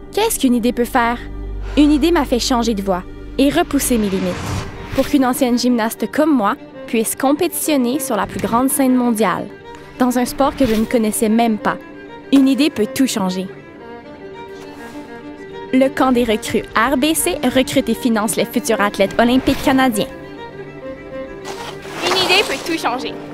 Qu'est-ce qu'une idée peut faire? Une idée m'a fait changer de voie et repousser mes limites pour qu'une ancienne gymnaste comme moi puisse compétitionner sur la plus grande scène mondiale, dans un sport que je ne connaissais même pas. Une idée peut tout changer. Le camp des recrues RBC recrute et finance les futurs athlètes olympiques canadiens. Une idée peut tout changer.